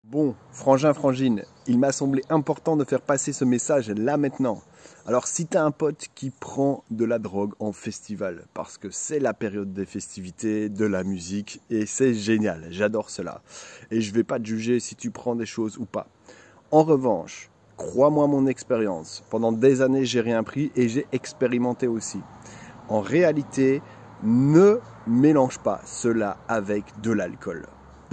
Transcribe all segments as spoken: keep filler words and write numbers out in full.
Bon, frangin, frangine, il m'a semblé important de faire passer ce message là maintenant. Alors si t'as un pote qui prend de la drogue en festival, parce que c'est la période des festivités, de la musique, et c'est génial, j'adore cela. Et je vais pas te juger si tu prends des choses ou pas. En revanche, crois-moi mon expérience, pendant des années j'ai rien pris et j'ai expérimenté aussi. En réalité, ne mélange pas cela avec de l'alcool. Pourquoi ?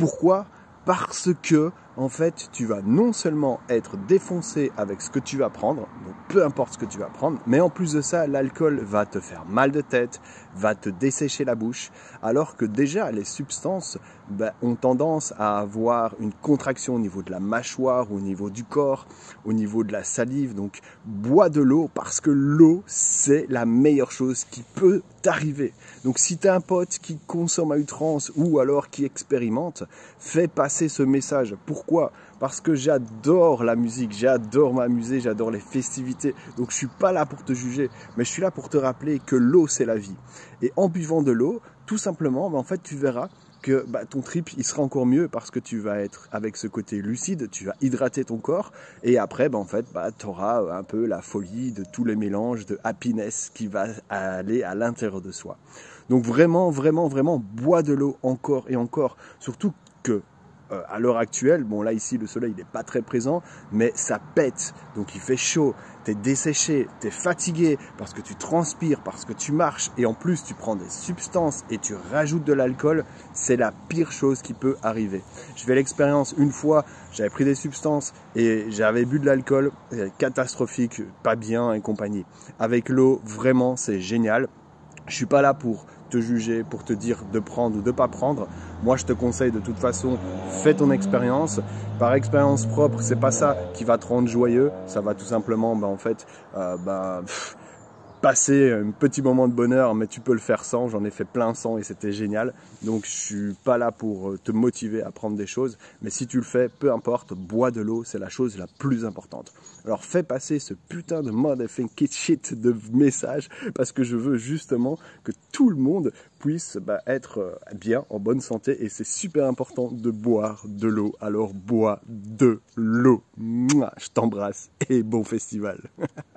Parce que, en fait, tu vas non seulement être défoncé avec ce que tu vas prendre, donc peu importe ce que tu vas prendre, mais en plus de ça, l'alcool va te faire mal de tête, va te dessécher la bouche, alors que déjà les substances ben, ont tendance à avoir une contraction au niveau de la mâchoire, au niveau du corps, au niveau de la salive. Donc bois de l'eau parce que l'eau, c'est la meilleure chose qui peut t'arriver. Donc si tu as un pote qui consomme à outrance ou alors qui expérimente, fais passer ce message. Pourquoi ? Parce que j'adore la musique, j'adore m'amuser, j'adore les festivités. Donc je suis pas là pour te juger, mais je suis là pour te rappeler que l'eau c'est la vie. Et en buvant de l'eau, tout simplement, ben en fait tu verras que bah, ton trip il sera encore mieux parce que tu vas être avec ce côté lucide, tu vas hydrater ton corps et après bah, en fait bah, tu auras un peu la folie de tous les mélanges de happiness qui va aller à l'intérieur de soi. Donc vraiment, vraiment, vraiment, bois de l'eau encore et encore, surtout que Euh, à l'heure actuelle, bon là ici le soleil il n'est pas très présent, mais ça pète, donc il fait chaud, tu es desséché, tu es fatigué parce que tu transpires, parce que tu marches et en plus tu prends des substances et tu rajoutes de l'alcool, c'est la pire chose qui peut arriver. Je fais l'expérience une fois, j'avais pris des substances et j'avais bu de l'alcool, catastrophique, pas bien et compagnie. Avec l'eau, vraiment c'est génial. Je suis pas là pour te juger, pour te dire de prendre ou de pas prendre. Moi, je te conseille de toute façon, fais ton expérience. Par expérience propre, c'est pas ça qui va te rendre joyeux. Ça va tout simplement, bah, en fait, euh, bah, pff, passer un petit moment de bonheur, mais tu peux le faire sans. J'en ai fait plein sans et c'était génial. Donc, je suis pas là pour te motiver à prendre des choses. Mais si tu le fais, peu importe, bois de l'eau, c'est la chose la plus importante. Alors, fais passer ce putain de motherfucking shit de message parce que je veux justement que tout le monde puisse bah, être bien, en bonne santé. Et c'est super important de boire de l'eau. Alors, bois de l'eau. Je t'embrasse et bon festival.